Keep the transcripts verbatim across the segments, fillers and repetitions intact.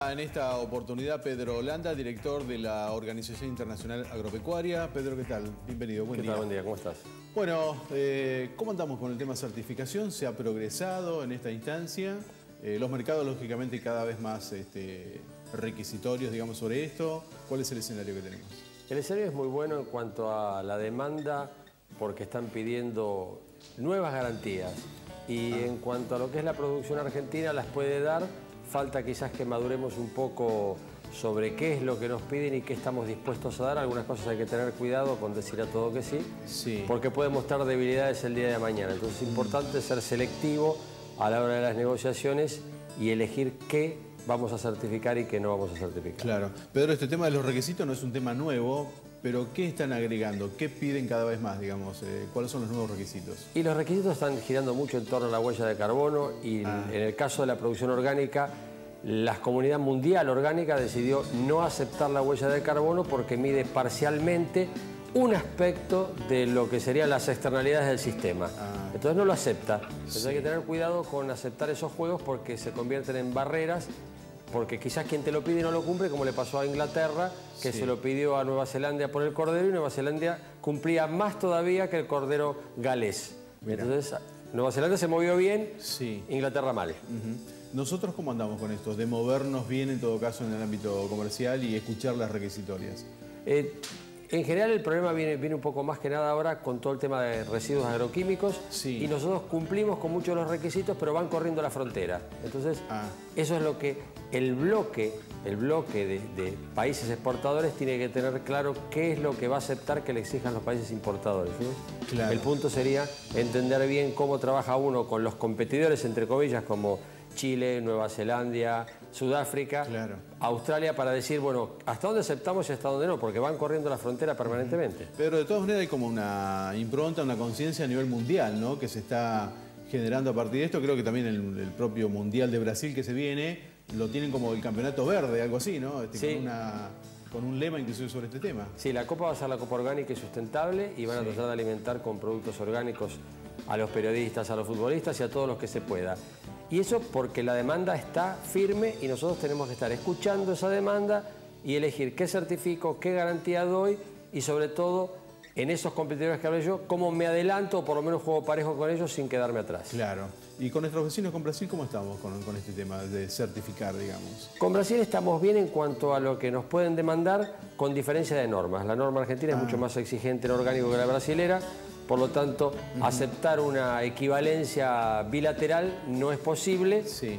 En esta oportunidad, Pedro Holanda, director de la Organización Internacional Agropecuaria. Pedro, ¿qué tal? Bienvenido, buen ¿Qué día. tal? Buen día, ¿cómo estás? Bueno, eh, ¿cómo andamos con el tema certificación? ¿Se ha progresado en esta instancia? Eh, los mercados, lógicamente, cada vez más este, requisitorios, digamos, sobre esto. ¿Cuál es el escenario que tenemos? El escenario es muy bueno en cuanto a la demanda, porque están pidiendo nuevas garantías. Y ah. en cuanto a lo que es la producción argentina, las puede dar. Falta quizás que maduremos un poco sobre qué es lo que nos piden y qué estamos dispuestos a dar. Algunas cosas hay que tener cuidado con decir a todo que sí, sí. porque puede mostrar debilidades el día de mañana. Entonces es importante ser selectivo a la hora de las negociaciones y elegir qué vamos a certificar y qué no vamos a certificar. Claro. Pedro, este tema de los requisitos no es un tema nuevo, pero ¿qué están agregando? ¿Qué piden cada vez más, digamos? Eh, ¿Cuáles son los nuevos requisitos? Y los requisitos están girando mucho en torno a la huella de carbono y ah. en el caso de la producción orgánica, la Comunidad Mundial Orgánica decidió no aceptar la huella de carbono porque mide parcialmente un aspecto de lo que serían las externalidades del sistema. Ah. Entonces no lo acepta. Entonces sí. hay que tener cuidado con aceptar esos juegos porque se convierten en barreras, porque quizás quien te lo pide no lo cumple, como le pasó a Inglaterra, que sí. se lo pidió a Nueva Zelanda por el cordero y Nueva Zelanda cumplía más todavía que el cordero galés. Mira. Entonces Nueva Zelanda se movió bien, sí. Inglaterra mal. Uh-huh. ¿Nosotros cómo andamos con esto? De movernos bien en todo caso en el ámbito comercial y escuchar las requisitorias. Eh, En general el problema viene, viene un poco más que nada ahora con todo el tema de residuos agroquímicos sí. y nosotros cumplimos con muchos de los requisitos, pero van corriendo la frontera. Entonces, ah. eso es lo que el bloque, el bloque de, de países exportadores tiene que tener claro qué es lo que va a aceptar que le exijan los países importadores. ¿Sí? Claro. El punto sería entender bien cómo trabaja uno con los competidores, entre comillas, como Chile, Nueva Zelanda, Sudáfrica, claro. Australia, para decir, bueno, hasta dónde aceptamos y hasta dónde no, porque van corriendo la frontera permanentemente. Pero de todas maneras hay como una impronta, una conciencia a nivel mundial, ¿no? Que se está generando a partir de esto. Creo que también el, el propio Mundial de Brasil que se viene, lo tienen como el campeonato verde, algo así, ¿no? Este, sí. con, una, con un lema inclusive sobre este tema. Sí, la Copa va a ser la Copa Orgánica y Sustentable y van sí. a tratar de alimentar con productos orgánicos a los periodistas, a los futbolistas y a todos los que se pueda. Y eso porque la demanda está firme y nosotros tenemos que estar escuchando esa demanda y elegir qué certifico, qué garantía doy y sobre todo en esos competidores que hablé yo, cómo me adelanto o por lo menos juego parejo con ellos sin quedarme atrás. Claro. ¿Y con nuestros vecinos, con Brasil, cómo estamos con, con este tema de certificar, digamos? Con Brasil estamos bien en cuanto a lo que nos pueden demandar con diferencia de normas. La norma argentina ah. es mucho más exigente en orgánico que la brasilera. Por lo tanto, uh-huh. aceptar una equivalencia bilateral no es posible sí.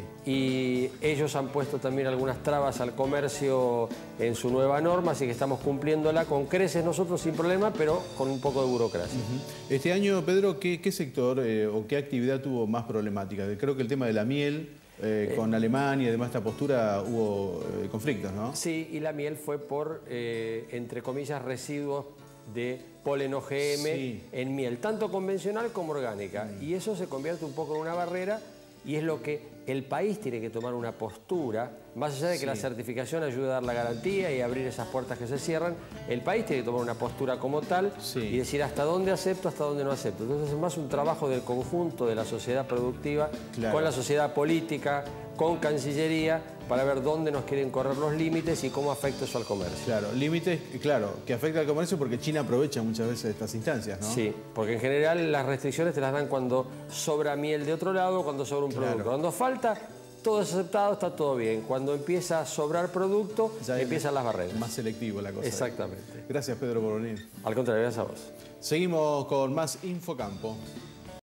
y ellos han puesto también algunas trabas al comercio en su nueva norma, así que estamos cumpliéndola con creces nosotros sin problema, pero con un poco de burocracia. Uh-huh. Este año, Pedro, ¿qué, qué sector eh, o qué actividad tuvo más problemática? Creo que el tema de la miel, eh, con eh, Alemania y demás, esta postura hubo eh, conflictos, ¿no? Sí, y la miel fue por, eh, entre comillas, residuos de polen O G M sí. en miel, tanto convencional como orgánica. Mm. Y eso se convierte un poco en una barrera y es lo que el país tiene que tomar una postura, más allá de que sí. la certificación ayude a dar la garantía y abrir esas puertas que se cierran, el país tiene que tomar una postura como tal sí. y decir hasta dónde acepto, hasta dónde no acepto. Entonces es más un trabajo del conjunto de la sociedad productiva, claro. con la sociedad política, con Cancillería, para ver dónde nos quieren correr los límites y cómo afecta eso al comercio. Claro, límites, claro, que afecta al comercio porque China aprovecha muchas veces estas instancias, ¿no? Sí, porque en general las restricciones te las dan cuando sobra miel de otro lado, cuando sobra un claro. producto. Cuando falta, todo es aceptado, está todo bien. Cuando empieza a sobrar producto, ya empiezan las barreras. Más selectivo la cosa. Exactamente. Gracias, Pedro, por venir. Al contrario, gracias a vos. Seguimos con más Infocampo.